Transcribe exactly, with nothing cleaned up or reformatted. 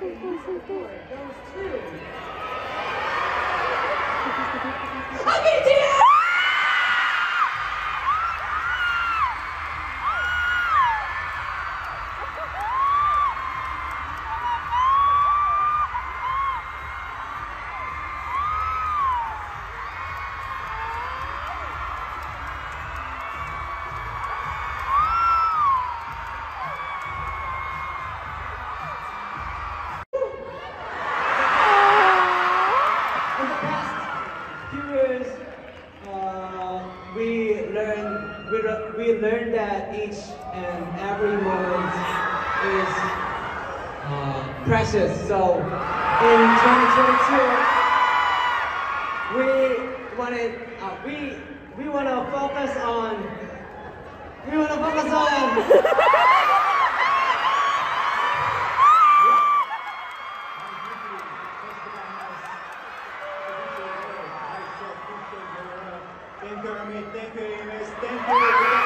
We, we learned that each and every moment is uh, precious. So in twenty twenty-two, we wanted uh, we we want to focus on we want to focus on. Thank you, Amit. Thank you, Ines. Thank you.